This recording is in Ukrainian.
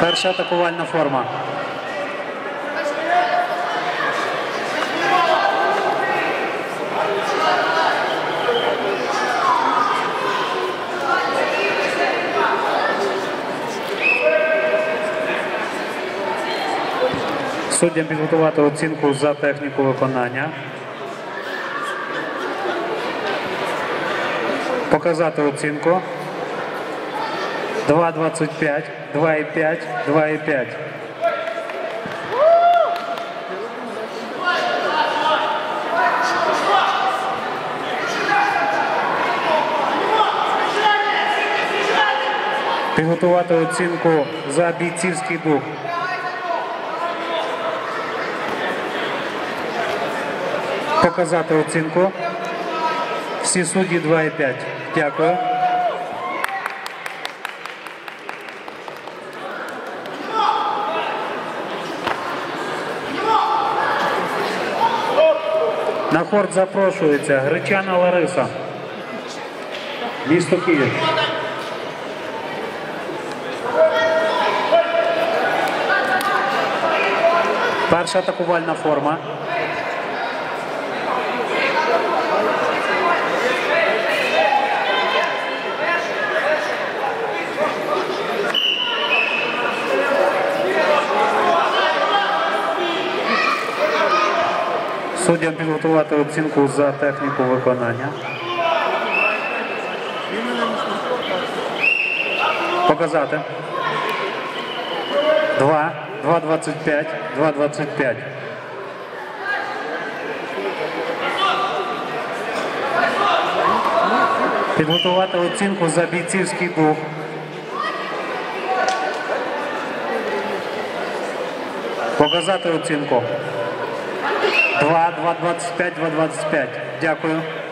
Перша атакувальна форма. Суддям підготувати оцінку за техніку виконання. Показати оцінку. 2,25, 2,5, 2,5. Підготувати оцінку за бійцівський дух. Показати оцінку. Всі судді 2,5. Дякую. На корт запрошується Гречана Лариса, місто Київ. Перша атакувальна форма. Суддям підготувати оцінку за техніку виконання. Показати. 2, 2,25, 2,25. Підготувати оцінку за бійцівський дух. Показати оцінку. 2, 2,25, 2,25. Дякую.